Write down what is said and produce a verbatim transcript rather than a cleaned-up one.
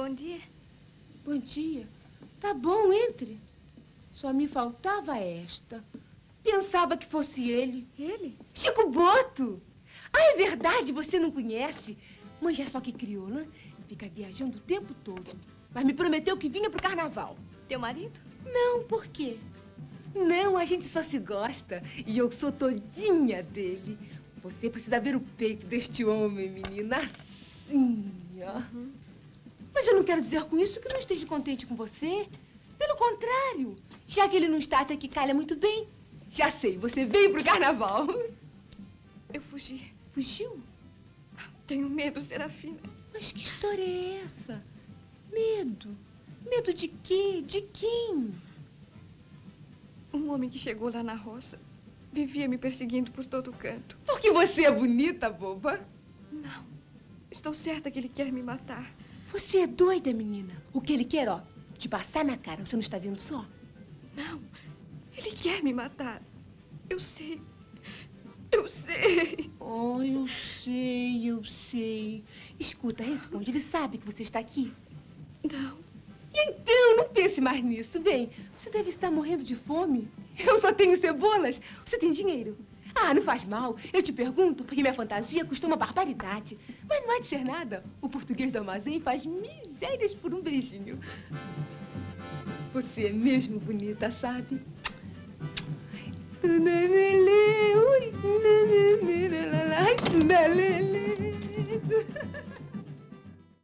bom dia. Bom dia. Tá bom, entre. Só me faltava esta. Pensava que fosse ele. Ele? Chico Boto. Ah, é verdade, você não conhece. Mãe já só que crioula, fica viajando o tempo todo. Mas me prometeu que vinha pro carnaval. Teu marido? Não, por quê? Não, a gente só se gosta. E eu sou todinha dele. Você precisa ver o peito deste homem, menina. Assim, ó. Uhum. Mas eu não quero dizer com isso que não esteja contente com você. Pelo contrário. Já que ele não está até que calha muito bem. Já sei, você veio pro carnaval. Eu fugi. Fugiu? Tenho medo, Serafina. Mas que história é essa? Medo? Medo de quê? De quem? Um homem que chegou lá na roça vivia me perseguindo por todo canto. Porque você é bonita, boba. Não. Estou certa que ele quer me matar. Você é doida, menina. O que ele quer, ó, te passar na cara. Você não está vendo só? Não. Ele quer me matar. Eu sei. Eu sei. Oh, eu sei, eu sei. Escuta, responde. Ele sabe que você está aqui? Não. Então, não pense mais nisso. Bem, você deve estar morrendo de fome. Eu só tenho cebolas. Você tem dinheiro? Ah, não faz mal. Eu te pergunto porque minha fantasia custa uma barbaridade. Mas não há de ser nada. O português do armazém faz misérias por um beijinho. Você é mesmo bonita, sabe? Ui.